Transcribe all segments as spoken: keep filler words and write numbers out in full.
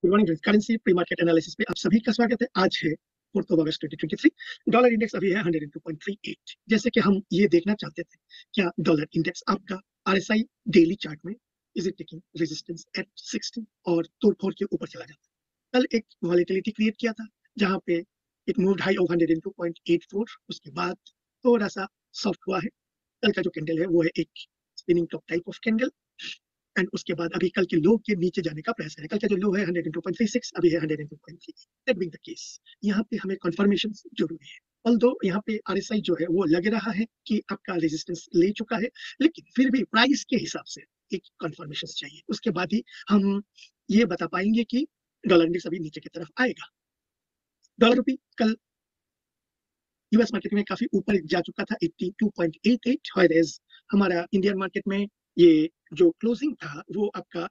Good morning friends, currency pre market analysis पे आप सभी का स्वागत है। आज है fourth of August twenty twenty three. Dollar index अभी है one O two point three eight. जैसे कि हम ये देखना चाहते थे, क्या डॉलर इंडेक्स आपका आरएसआई डेली चार्ट में is it taking resistance at sixty और तोड़ फोड़ के ऊपर चला जाता है। कल एक वॉलेटिलिटी क्रिएट किया था जहां पे एक moved high of one O two point eight four, उसके बाद थोड़ा सा सॉफ्ट हुआ है। कल का जो कैंडल है वो है एक spinning top type of candle, and उसके बाद अभी कल के लो के नीचे जाने का प्रयास करें। कल का जो लो है one O two point three six, अभी है one O two point three eight. That being the case, यहाँ पे हमें कंफर्मेशन जरूरी है। ऑल्दो यहाँ पे आरएसआई जो है वो लग रहा है कि आपका रेजिस्टेंस ले चुका है, लेकिन फिर भी प्राइस के हिसाब से एक कंफर्मेशन चाहिए। उसके बाद ही हम ये बता पाएंगे कि डॉलर इंडेक्स अभी नीचे की तरफ आएगा। डॉलर रुपी कल यूएस मार्केट में काफी ऊपर जा चुका था eighty two point eight eight, whereas हमारा इंडियन मार्केट में ये जो क्लोजिंग था वो आपका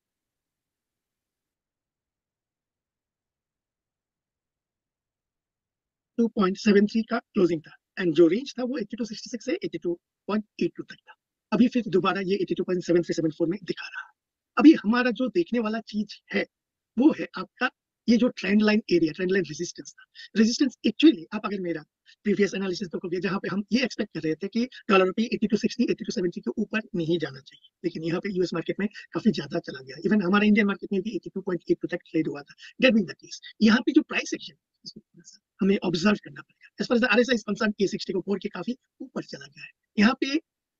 टू पॉइंट सेवन थ्री का क्लोजिंग था, एंड जो रेंज था वो एटी टू सिक्सटी सिक्स से eighty two point eight two तक था। अभी फिर दोबारा ये eighty two point seven three seven four में दिखा रहा है। अभी हमारा जो देखने वाला चीज है वो है आपका ये जो trend line area, trend line resistance था। रेजिस्टेंस एक्चुअली आप अगर मेरा प्रीवियस एनालिसिस देखोगे जहां पे हम ये एक्सपेक्ट कर रहे थे कि डॉलर रुपये eighty two sixty eighty two seventy के ऊपर नहीं जाना चाहिए, लेकिन यहाँ पे यूएस मार्केट में काफी ज्यादा चला गया। इवन हमारे इंडियन मार्केट में भी eighty two point eight two तक ट्रेड हुआ था। दैट बीइंग द केस, यहाँ पे जो प्राइस एक्शन हमें ऑब्जर्व करना पड़ेगा। As far as the RSI is concern, a sixty को फोर के काफी ऊपर चला गया है। यहाँ पे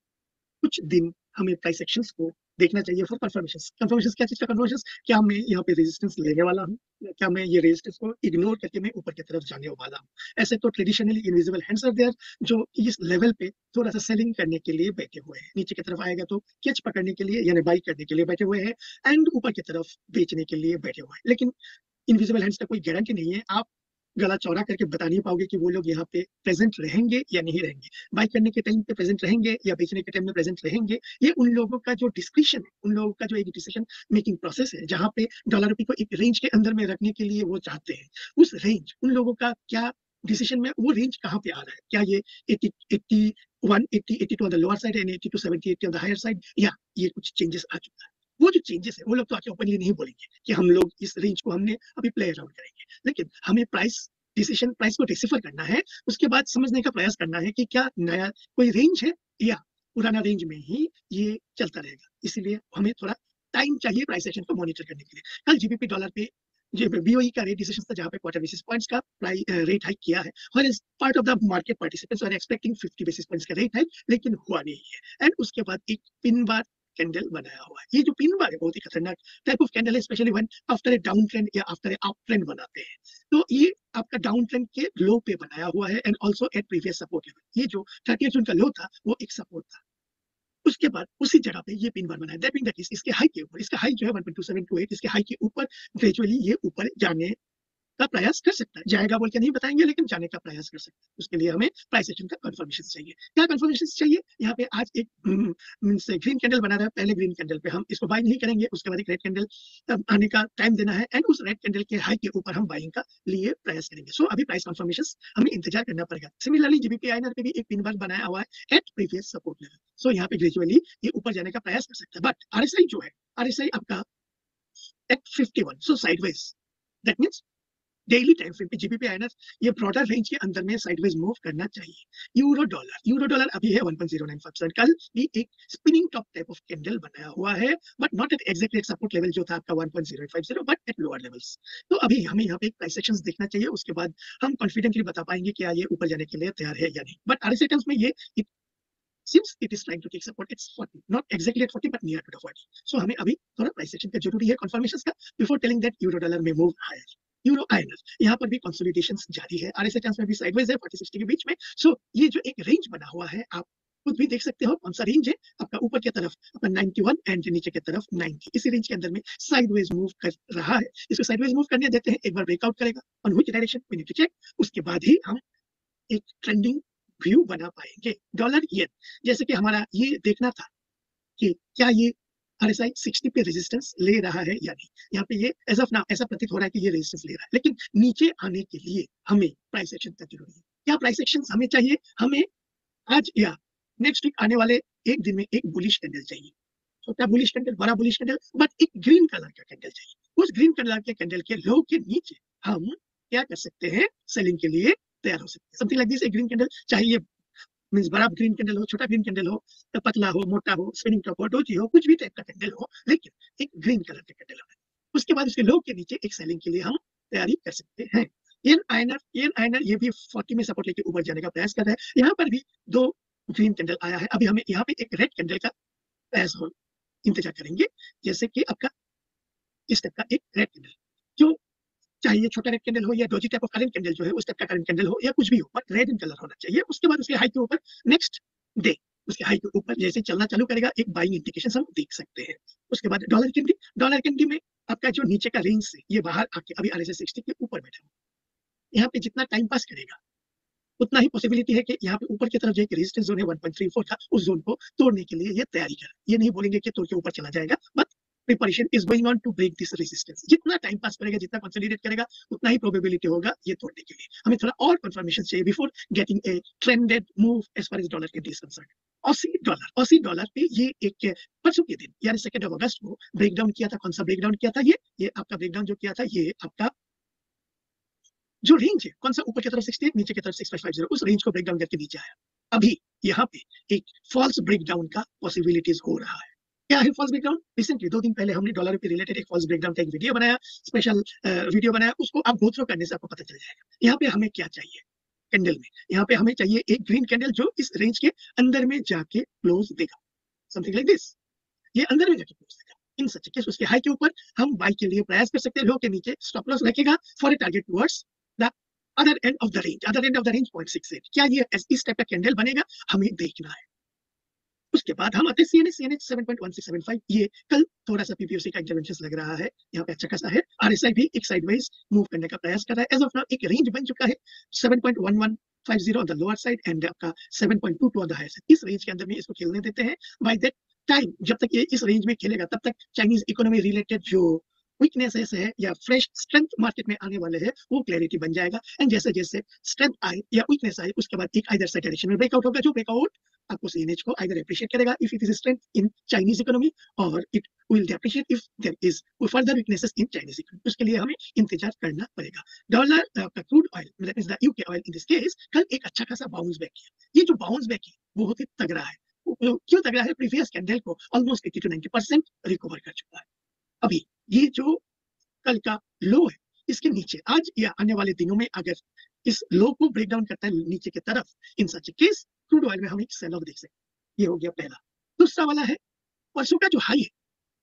कुछ दिन हमें प्राइस एक्शंस को देखना चाहिए फॉर कंफर्मेशन। कंफर्मेशन क्या चीज का कंफर्मेशन? क्या मैं यहाँ पे रेजिस्टेंस लेने वाला हूँ, क्या मैं ये रेजिस्टेंस को इग्नोर करके मैं ऊपर की तरफ जाने वाला हूँ? ऐसे तो traditionally invisible hands are there जो इस लेवल पे थोड़ा सा सेलिंग करने के लिए बैठे हुए हैं। नीचे की तरफ आएगा तो कैच पकड़ने के लिए यानी बाई करने के लिए बैठे हुए हैं, एंड ऊपर की तरफ बेचने के लिए बैठे हुए हैं। लेकिन इनविजिबल हैंड्स का कोई गारंटी नहीं है। आप गला चौड़ा करके बता नहीं पाओगे कि वो लोग यहाँ पे प्रेजेंट रहेंगे या नहीं रहेंगे, बाय करने के टाइम पे प्रेजेंट रहेंगे या बेचने के टाइम में प्रेजेंट रहेंगे। ये उन लोगों का जो डिस्क्रिप्शन है, उन लोगों का जो एक डिसीजन मेकिंग प्रोसेस है, जहाँ पे डॉलर रुपये को एक रेंज के अंदर में रखने के लिए वो चाहते हैं। उस रेंज, उन लोगों का क्या डिसीजन में वो रेंज कहाँ पे आ रहा है? क्या ये eighty eighty one eighty eighty two on the lower side and eighty two seventy eighty on the higher side, या ये कुछ चेंजेस आ चुका है? वो जो चेंजेस है वो लोग तो आके ओपनली नहीं बोलेंगे कि हम लोग इस रेंज को हमने अभी प्ले अराउंड करेंगे, लेकिन हमें प्राइस डिसीजन प्राइस को डिसिफर करना है। उसके बाद समझने का प्रयास करना है कि क्या नया कोई रेंज है या पुराना रेंज में ही ये चलता रहेगा। इसीलिए हमें थोड़ा टाइम चाहिए प्राइस एक्शन को मॉनिटर करने के लिए। कल जीबीपी डॉलर पे जो बीओई का रेट डिसीजन था, जहां पे क्वार्टर बेसिस पॉइंट्स का रेट हाइक किया है, और is part of the market participants are expecting fifty basis points का रेट हाइक, लेकिन हुआ नहीं है। एंड उसके बाद एक पिन बार कैंडल बनाया हुआ है। ये जो पिन बार है बहुत ही खतरनाक टाइप ऑफ कैंडल है, specially when after a down trend या आफ्टर ए अप ट्रेंड बनाते हैं। तो ये आपका डाउन ट्रेंड के लो पे बनाया हुआ है, and also at previous support level. ये जो थर्टी जून का लो था वो एक सपोर्ट था। उसके बाद उसी जगह पे ये पिन बार बनाया। दैट मीन दैट इज इसके हाई के ऊपर, इसका हाई जो है one point two seven two eight, इसके हाई के ऊपर ग्रेजुअली ये ऊपर जाने का प्रयास कर सकता है। जाएगा बोल के नहीं बताएंगे, लेकिन जाने का प्रयास कर सकता है। उसके लिए हमें प्राइस एक्शन का कंफर्मेशन चाहिए। क्या कंफर्मेशन चाहिए? यहाँ पे आज एक मींस ग्रीन कैंडल बना रहा है। पहले ग्रीन कैंडल पे हम इसको बाय नहीं करेंगे, उसके बाद एक रेड कैंडल आने का टाइम देना है, एंड उस रेड कैंडल के हाई के ऊपर हम बाइंग का लिए प्रयास करेंगे। सो so, अभी प्राइस कंफर्मेशन हमें इंतजार करना पड़ेगा। सिमिलरली जीबीपी आईएनआर पे भी एक पिन बार बनाया हुआ है at previous support level. So यहाँ पे ग्रेजुअली ये ऊपर जाने का प्रयास कर सकता है। बट आरएसआई जो है, आरएसआई आपका at fifty one, so sideways, that means daily time frame पे जीबीपी आईएनआर ये ब्रॉडर रेंज के अंदर में साइडवेज मूव करना चाहिए। यूरो डॉलर, यूरो डॉलर अभी है one point zero nine five. कल भी एक spinning top type of candle बनाया हुआ है, but not at exactly support level जो था आपका one point zero five zero, but at lower levels. तो अभी हमें यहाँ पे एक प्राइस सेक्शंस देखना चाहिए, उसके बाद हम कॉन्फिडेंटली बता पाएंगे कि ये ऊपर जाने के लिए तैयार है या नहीं। बट आरएसआई टर्म्स में ये Since it is trying to take support, it's forty, not exactly at forty, but near to the forty. So हमें अभी थोड़ा प्राइस सेक्शन का जरूरी है कंफर्मेशन का, before telling that euro dollar में मूव हायर। यूरो आईएनआर यहाँ पर भी कंसोलिडेशन जारी है। आरएसआई टर्म्स में भी साइडवेज है फोर्टी सिक्सटी के बीच में। सो so, ये जो एक रेंज बना हुआ है, आप खुद भी देख सकते हो कौन सा रेंज है आपका। ऊपर की तरफ आपका नाइंटी वन एंड नीचे की तरफ नाइंटी, इसी रेंज के अंदर में साइडवेज मूव कर रहा है। इसको साइडवेज मूव करने देते हैं, एक बार ब्रेकआउट करेगा on which direction we need to check, उसके बाद ही हम एक ट्रेंडिंग व्यू बना पाएंगे। डॉलर येन, जैसे कि हमारा ये देखना था कि क्या ये आरएसआई सिक्सटी पे रेजिस्टेंस ले रहा है या नहीं। यहाँ पे ये एज ऑफ नाउ ऐसा प्रतीत हो रहा है कि ये रेजिस्टेंस ले रहा है, लेकिन नीचे आने के लिए हमें प्राइस एक्शन का जरूरी है। क्या प्राइस एक्शन हमें चाहिए? हमें आज या नेक्स्ट वीक आने वाले एक दिन में एक बुलिश कैंडल चाहिए, छोटा बुलिश कैंडल, बड़ा बुलिश कैंडल, बट एक ग्रीन कलर का कैंडल चाहिए। उस ग्रीन कलर के कैंडल के लो के नीचे हम क्या कर सकते हैं, सेलिंग के लिए तैयार हो सकते हैं। समथिंग लाइक दिस, एक ग्रीन कैंडल, चाहे ये मींस बड़ा ग्रीन कैंडल हो, छोटा ग्रीन कैंडल हो, पतला हो, मोटा हो, स्पिनिंग टॉप हो, डोजी हो, कुछ भी टाइप का कैंडल हो, लेकिन एक ग्रीन कलर का कैंडल हो। उसके बाद उसके लो के नीचे एक सेलिंग के लिए हम तैयारी कर सकते हैं। एन आयनर एन आयनर ये भी चालीस में सपोर्ट लेके ऊपर जाने का प्रयास कर रहा है। यहाँ पर भी दो ग्रीन कैंडल आया है। अभी हमें यहाँ पे एक रेड कैंडल का प्रयास हो इंतजार करेंगे, जैसे कि आपका इस टाइप का एक रेड कैंडल, जो चाहे ये छोटा रेड कैंडल हो या doji type of current candle जो है उस टाइप का करंट कैंडल हो या कुछ भी हो, बट रेड इन कलर होना चाहिए। उसके बाद उसके हाई के ऊपर नेक्स्ट डे उसके हाई के ऊपर जैसे चलना चालू करेगा, एक बाइंग इंडिकेशन हम देख सकते हैं। उसके बाद डॉलर कैंडी डॉलर कैंडी में आपका जो नीचे का रेंज से ये बाहर आके अभी आरएसआई सिक्सटी के ऊपर बैठा है। यहाँ पे जितना टाइम पास करेगा उतना ही पॉसिबिलिटी है कि यहाँ पे ऊपर की तरफ जो एक रेजिस्टेंस जोन है वन पॉइंट थ्री फोर था, उस जोन को तोड़ने के लिए ये तैयारी कर, ये नहीं बोलेंगे कि तोड़ के ऊपर चला जाएगा, but preparation is going on to break this resistance. जितना टाइम पास करेगा, जितना कंसोलिडेट करेगा, उतना ही प्रोबेबिलिटी होगा ये तोड़ने के लिए। हमें थोड़ा और कंफर्मेशन चाहिए before getting a trended move as far as dollar के is concerned. Aussie dollar Aussie dollar पे ये एक परसों के दिन यानी सेकेंड ऑफ अगस्त को ब्रेकडाउन किया था। कौन सा ब्रेकडाउन किया था? ये ये आपका ब्रेकडाउन जो किया था, ये आपका जो रेंज है, कौन सा, ऊपर की तरफ सिक्सटी, नीचे की तरफ सिक्स फाइव फाइव जीरो, उस रेंज को ब्रेकडाउन करके नीचे आया। अभी यहाँ पे एक फॉल्स ब्रेकडाउन का पॉसिबिलिटीज हो रहा है। क्या है फॉल्स ब्रेकडाउन? रिसेंटली दो दिन पहले हमने डॉलर के रिलेटेड एक फॉल्स ब्रेकडाउन का एक वीडियो बनाया, स्पेशल वीडियो बनाया, उसको आप गो थ्रू करने से आपको पता चल जाएगा। यहाँ पे हमें क्या चाहिए कैंडल में, यहाँ पे हमें चाहिए एक ग्रीन कैंडल जो इस रेंज के अंदर में जाके क्लोज देगा, समथिंग लाइक दिस, ये अंदर में जाके क्लोज देगा। इन सच केस उसके हाई के ऊपर हम बाई के लिए प्रयास कर सकते हैं, लो के नीचे स्टॉप लॉस रखेगा for a target towards the other end of the range. Other end of the range point six eight. क्या ये इस टाइप का कैंडल बनेगा, हमें देखना है। उसके बाद हम आते हैं CNH CNH seven point one six seven five. ये कल थोड़ा सा पीपीओसी का इंटरवेंशन लग रहा है, यहाँ पे अच्छा खासा है। आरएसआई भी एक साइडवाइज मूव करने का प्रयास कर रहा है। एज ऑफ नाउ एक रेंज बन चुका है seven point one one five zero on the lower side and आपका seven point two two on the higher side. इस रेंज के अंदर में इसको खेलने देते हैं। बाय दैट टाइम जब तक ये इस रेंज में खेलेगा, तब तक चाइनीज इकोनॉमी रिलेटेड जो वीकनेसेस है या फ्रेश स्ट्रेंथ मार्केट में आने वाले हैं, वो क्लैरिटी बन जाएगा। एंड जैसे जैसे स्ट्रेंथ आए या वीकनेस आए, उसके बाद एक आइदर साइड डायरेक्शन में ब्रेकआउट होगा, जो ब्रेकआउट आपको सीएनएच को आइदर अप्रिशिएट करेगा if it is strength in Chinese economy, और it will depreciate if there is further weaknesses in Chinese economy. उसके लिए हमें इंतजार करना पड़ेगा। डॉलर का crude oil, that means the UK oil in this case, कल एक अच्छा खासा बाउंस बैक किया। ये जो बाउंस बैक है बहुत ही तगड़ा है। क्यों तगड़ा है? प्रीवियस कैंडल को almost eighty to ninety percent recover कर चुका है। अभी ये जो कल का लो है, इसके नीचे आज या आने वाले दिनों में अगर इस लो को ब्रेक डाउन करता है नीचे की तरफ, in such case crude oil में हम एक सेल ऑफ देख सकते हैं। ये हो गया पहला। दूसरा वाला है परसों का जो हाई है,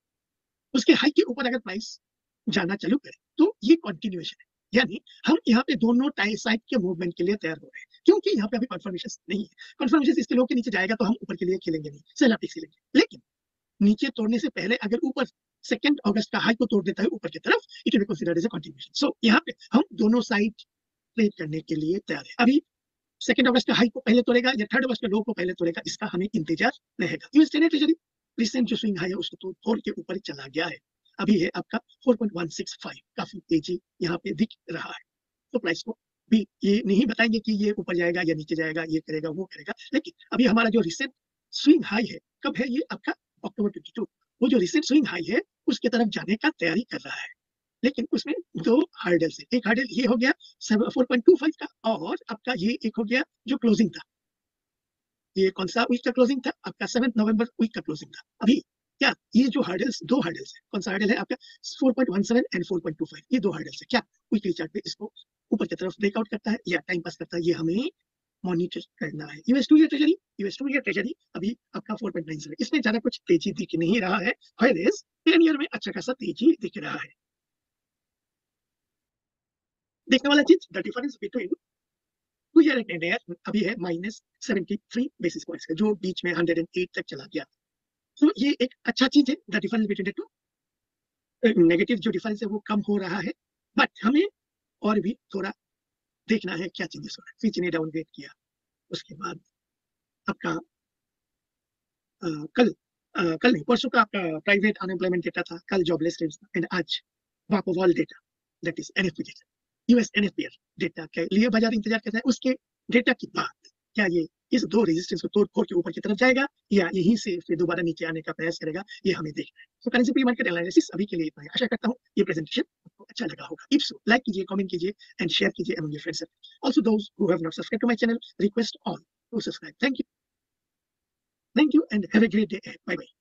उसके हाई के ऊपर अगर प्राइस जाना चालू करे तो ये कंटिन्यूएशन है, यानी हम यहाँ पे दोनों साइड के मूवमेंट के लिए तैयार हो रहे हैं। क्योंकि यहाँ पे अभी कंफर्मेशन नहीं है। कंफर्मेशन इसके लो के नीचे जाएगा तो हम ऊपर के लिए खेलेंगे नहीं, सेल ऑफ खेलेंगे। लेकिन नीचे तोड़ने से पहले अगर ऊपर सेकेंड अगस्त का हाई को तोड़ देता है ऊपर की तरफ, it will be considered as a continuation. So यहाँ पे हम दोनों साइड ट्रेड करने के लिए तैयार है। अभी सेकेंड अगस्त का हाई को पहले तोड़ेगा या थर्ड अगस्त का लो को पहले तोड़ेगा, इसका हमें इंतजार रहेगा। यूएस टेन ट्रेजरी रिसेंट जो स्विंग हाई है उसको तो तोड़ के ऊपर चला गया है। अभी है आपका four point one six five, काफी तेजी यहाँ पे दिख रहा है। तो प्राइस को भी ये नहीं बताएंगे कि ये ऊपर जाएगा या नीचे जाएगा, ये करेगा वो करेगा, लेकिन अभी हमारा जो रिसेंट स्विंग हाई है, कब है ये? आपका अक्टूबर ट्वेंटी टू। वो जो रिसेंट स्विंग हाई है उसके तरफ जाने का तैयारी कर रहा है, लेकिन उसमें दो हार्डल्स है। एक हार्डल ये हो गया फोर पॉइंट टू फाइव का, और आपका ये एक हो गया जो क्लोजिंग था। ये कौन सा वीक का क्लोजिंग था? आपका सेवंथ नवंबर वीक का क्लोजिंग था। अभी क्या ये जो हार्डल्स, दो हार्डल्स है, कौन सा हार्डल है आपका? Four point one seven and four point two five, ये दो हार्डल्स है। क्या वीकली चार्ट पे इसको ऊपर की तरफ ब्रेकआउट करता है या टाइम पास करता है, ये हमें मॉनिटर करना है। US two year treasury US two year treasury अभी आपका फोर पॉइंट नाइन सेवन, इसमें ज्यादा कुछ तेजी दिख नहीं रहा है। व्हेयरएज टेन ईयर में अच्छा खासा तेजी दिख रहा है। देखने वाला चीज, the difference between two year and year अभी है minus seventy three basis points का, जो बीच में हंड्रेड एट तक चला गया। तो ये एक अच्छा चीज है। The difference between the two, negative जो डिफरेंस है वो कम हो रहा है, बट हमें और भी थोड़ा देखना है क्या चेंजेस हो रहा है। फिच ने डाउनग्रेड किया, उसके बाद आपका आ, कल आ, कल नहीं परसों का आपका प्राइवेट अनएम्प्लॉयमेंट डेटा था, कल जॉबलेस रेट्स था, एंड आज वापोवॉल data, that is NFP data, US NFPR data के लिए बाजार इंतजार कर रहा है। उसके डेटा की बात क्या ये इस दो रेजिस्टेंस को तोड़ फोड़ के ऊपर की तरफ जाएगा या यहीं से फिर दोबारा नीचे आने का प्रयास करेगा, ये हमें देखना है। तो करेंसी प्री मार्केट एनालिसिस अभी के लिए इतना ही। आशा करता हूँ ये प्रेजेंटेशन आपको अच्छा लगा होगा। इफ सो लाइक कीजिए, कमेंट कीजिए एंड शेयर कीजिए among your friends. Also those who have not subscribed to my channel, request all to subscribe. Thank you thank you and have a great day. Bye bye.